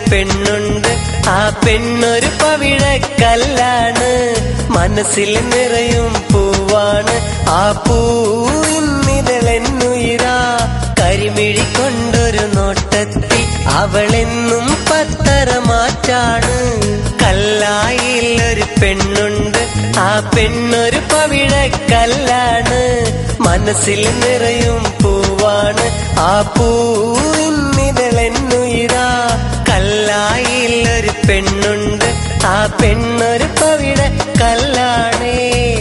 പെണ്ണുണ്ട്, ആ പെണ്ണൊരു പവിഴക്കല്ലാണ്, മനസ്സിൽ നിറയും പൂവാണ്, ആ പൂവിന്നിതളെന്നുയിരാ. കരിമിഴി കൊണ്ടൊരു നോട്ടത്തിൽ അവളെന്നും പത്തരമാറ്റാണ്. കല്ലായിലൊരു പെണ്ണുണ്ട്, ആ പെണ്ണൊരു പവിഴക്കല്ലാണ്, മനസ്സിൽ നിറയും പൂവാണ്, ആ പൂവിന്നിതളെന്നുയിരാ. കല്ലായിലൊരു പെണ്ണുണ്ട്, ആ പെണ്ണൊരു പവിഴക്കല്ലാണേ.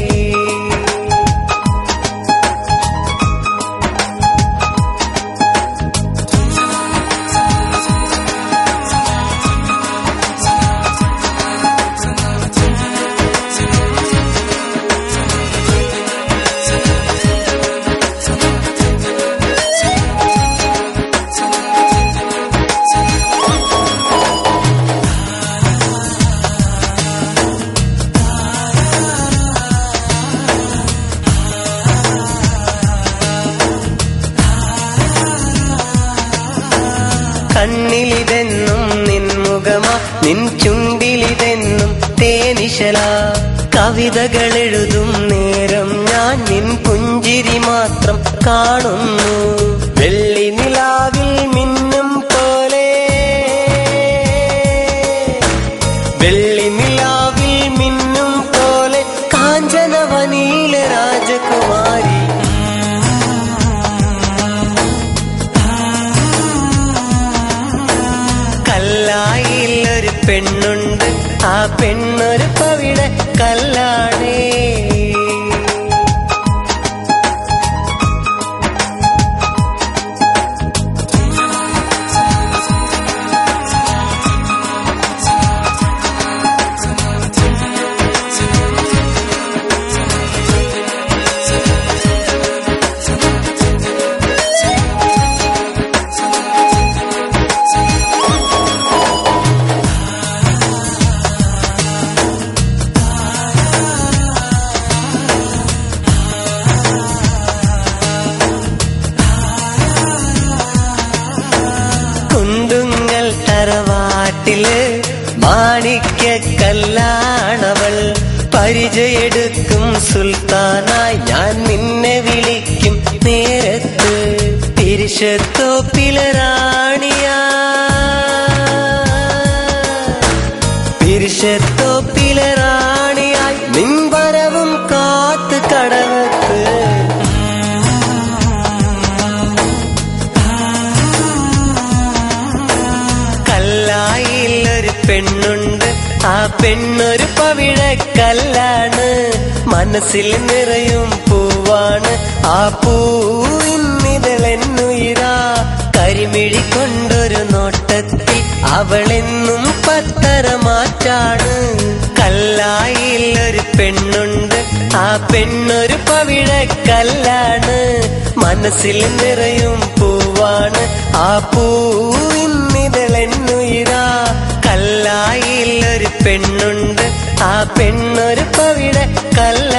കണ്ണിലിതെന്നും നിൻമുഖമാ, നിൻ ചുണ്ടിലിതെന്നും തേനിശല. കവിതകൾ എഴുതും നേരം ഞാൻ നിൻ പുഞ്ചിരി മാത്രം കാണുന്നു. വെള്ളി നിലാവിൽ മിന്നും പോലെ, വെള്ളി നിലാവിൽ മിന്നും പോലെ, കാഞ്ചനവനിയില രാജകുമാരി. കല്ലായിലൊരു പെണ്ണുണ്ട്, ആ പെണ്ണൊരു പവിഴക്കല്ലാണേ. തറവാട്ടില് മാണിക്യക്കല്ലാണവൾ, പരിചയെടുക്കും സുൽത്താനായി ഞാൻ നിന്നെ വിളിക്കും നേരത്ത്. തിരിശത്തോപ്പിലെ റാണിയാ, തിരിശത്തോപ്പിലെ റാണിയായി നിൻവരവും കാത്ത് കടവത്ത്. കല്ലായിലൊരു പെണ്ണുണ്ട്, ആ പെണ്ണൊരു പവിഴക്കല്ലാണ്, മനസ്സിൽ നിറയും പൂവാണ്, ആ പൂവിന്നിതളെന്നുയിരാ. കരിമിഴി കൊണ്ടൊരു നോട്ടത്തിൽ അവളെന്നും പത്തരമാറ്റാണ്. കല്ലായിലൊരു പെണ്ണുണ്ട്, ആ പെണ്ണൊരു പവിഴക്കല്ലാണ്, മനസ്സിൽ നിറയും പൂവാണ്, ആ പൂവിന്നിതളെന്നുയിരാ. കല്ലായിലൊരു പെണ്ണുണ്ട്, ആ പെണ്ണൊരു പവിഴക്കല്ല.